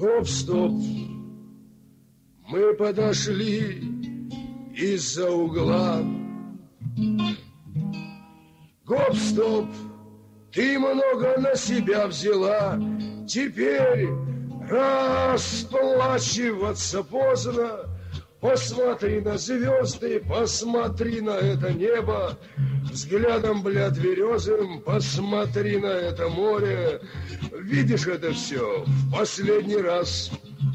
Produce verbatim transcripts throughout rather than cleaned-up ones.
Гоп-стоп, мы подошли из-за угла. Гоп-стоп, ты много на себя взяла. Теперь расплачиваться поздно. Посмотри на звезды, посмотри на это небо. Взглядом, бля, тверезым, посмотри на это море. Видишь это все в последний раз.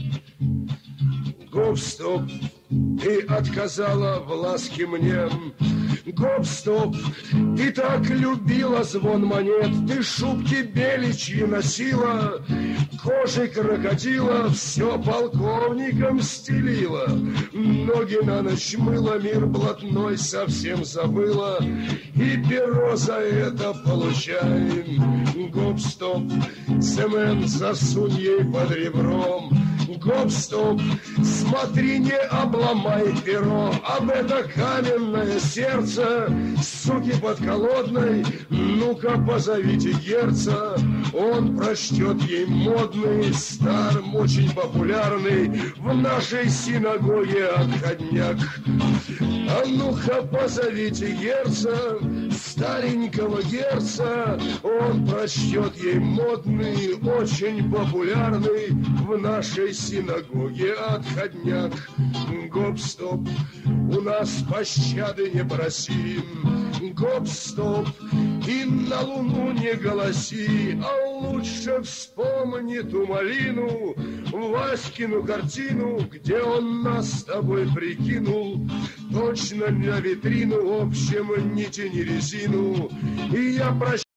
Гоп-стоп, ты отказала в ласке мне. Гоп-стоп, ты так любила звон монет. Ты шубки беличьи носила, кожей крокодила все полковником стелила. Ноги на ночь мыла, мир блатной совсем забыла. И перо за это получаем. Гоп-стоп, цемент засунь ей под ребром. Гоп-стоп, смотри, не обломай перо. Об это каменное сердце, суки подколодной. Ну-ка, позовите герца, он прочтет ей модный, старым, очень популярный в нашей синагоге отходняк. А ну-ка, позовите герца, старенького герца, он прочтет ей модный, очень популярный в нашей синагоге отходняк. Гоп-стоп, у нас пощады не просим. Гоп-стоп, и на луну не голоси, а лучше вспомни ту малину, Васькину картину, где он нас с тобой прикинул. Точно на витрину, в общем, не тяни резину. И я прощаю.